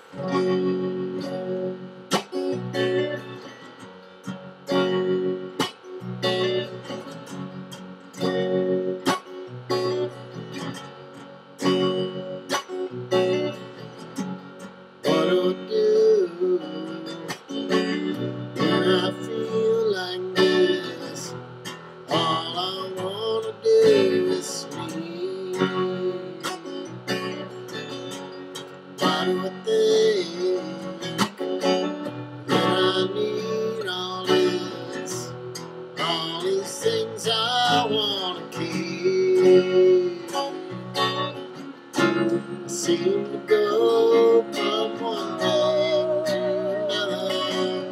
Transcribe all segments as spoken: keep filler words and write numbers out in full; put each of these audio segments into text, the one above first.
What do I do when I feel like this? All I wanna do is sleep. Why do I think that I need all this? All these things I wanna keep. I seem to go from one thing to another,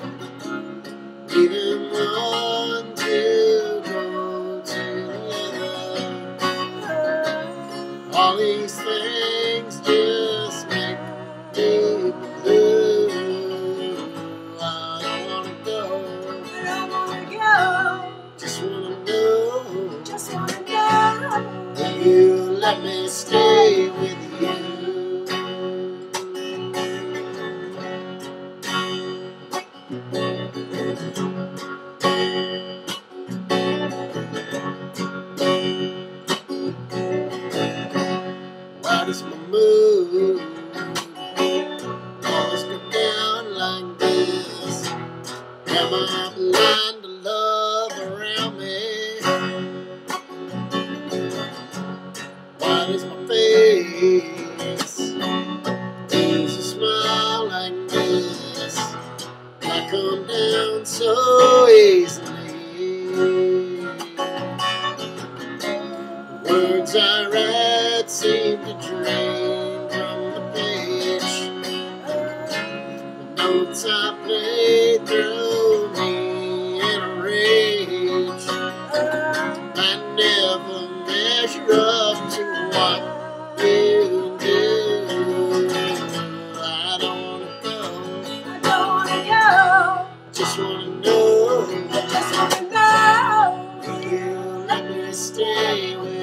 leaving one to go to the other. All these things just make me blue. I don't wanna go. I don't wanna go. Just wanna know. Just wanna know. Will you let me stay with you? Why does my mood always go down like this? Am I blind to love around me? Why does my face lose a smile like this? I come down so easily. Words I write seem to drain from the page. The notes I play through me in a rage. I never measure up to what you do. I don't wanna go. I don't wanna go. Just wanna know. I just wanna know. Will you let me stay with you?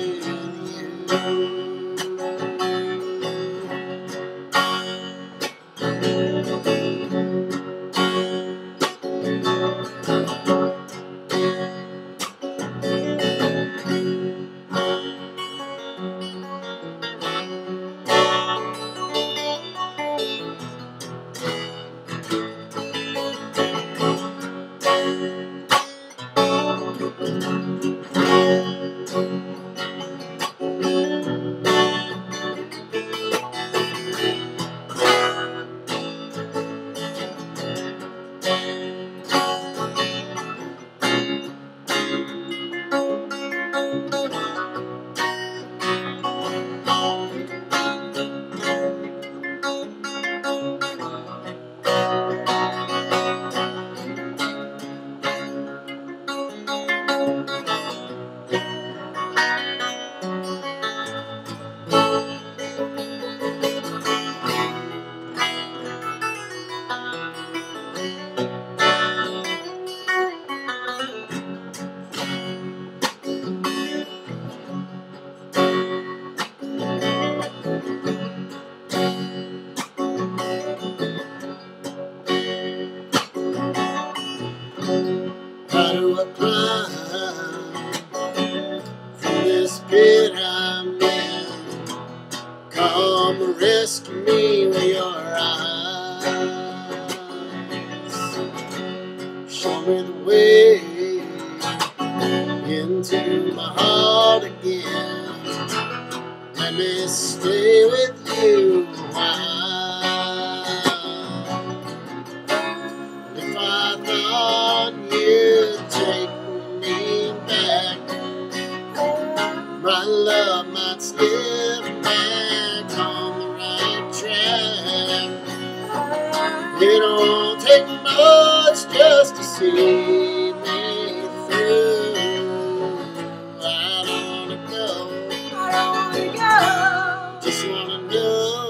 How do I climb from this pit I'm in? Come and rescue me with your eyes. Show me the way into my heart again. Let me stay with you a while. If I thought you'd take me back, my love might slip back on the right track. It don't take much just to see me through. I don't wanna go. I don't wanna go. Just wanna know.